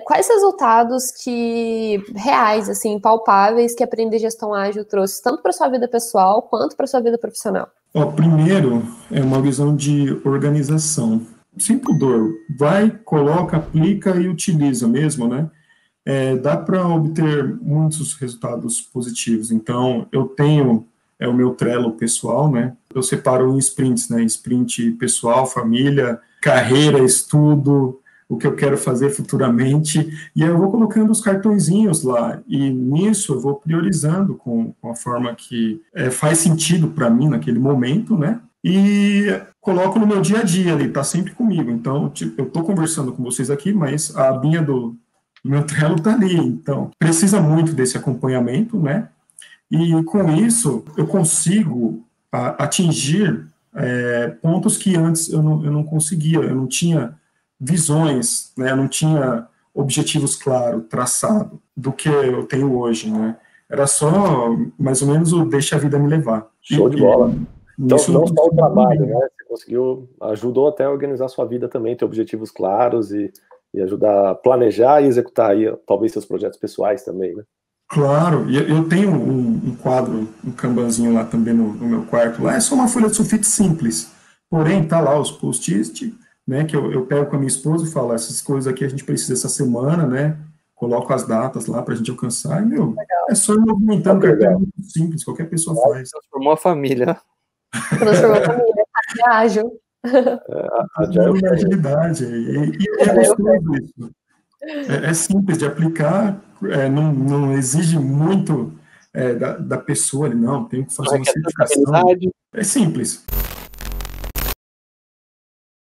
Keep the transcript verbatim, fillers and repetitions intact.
quais resultados que reais, assim, palpáveis, que aprender gestão ágil trouxe tanto para sua vida pessoal quanto para sua vida profissional? Ó, primeiro, é uma visão de organização. Sem pudor, vai, coloca, aplica e utiliza mesmo, né? É, dá para obter muitos resultados positivos. Então, eu tenho é o meu Trello pessoal, né? Eu separo em sprints, né? Sprint pessoal, família, carreira, estudo, o que eu quero fazer futuramente, e aí eu vou colocando os cartõezinhos lá, e nisso eu vou priorizando com, com a forma que é, faz sentido para mim naquele momento, né? E coloco no meu dia a dia ali, tá sempre comigo. Então, tipo, eu estou conversando com vocês aqui, mas a abinha do, do meu Trello está ali. Então, precisa muito desse acompanhamento, né? E com isso, eu consigo a, atingir é, pontos que antes eu não, eu não conseguia, eu não tinha visões, né? Eu não tinha objetivos claros, traçado, do que eu tenho hoje, né? Era só, mais ou menos, o deixa a vida me levar. Show e, de bola. E, então, não só o trabalho, também. né? Você conseguiu, ajudou até a organizar sua vida também, ter objetivos claros e, e ajudar a planejar e executar aí, talvez, seus projetos pessoais também, né? Claro, e eu tenho um, um quadro, um kanbanzinho lá também no, no meu quarto. Lá é só uma folha de sulfite simples, porém tá lá os post-it, né, que eu, eu pego com a minha esposa e falo, essas coisas aqui a gente precisa essa semana, né, coloco as datas lá pra gente alcançar, e, meu, é só ir movimentando, Legal. cartão é muito simples, qualquer pessoa faz. Transformou a família. Transformou a família, é ágil. É, agile é agilidade, e, e é gostoso isso. É, é simples de aplicar, é, não, não exige muito é, da, da pessoa ali, não, tem que fazer uma certificação. É simples.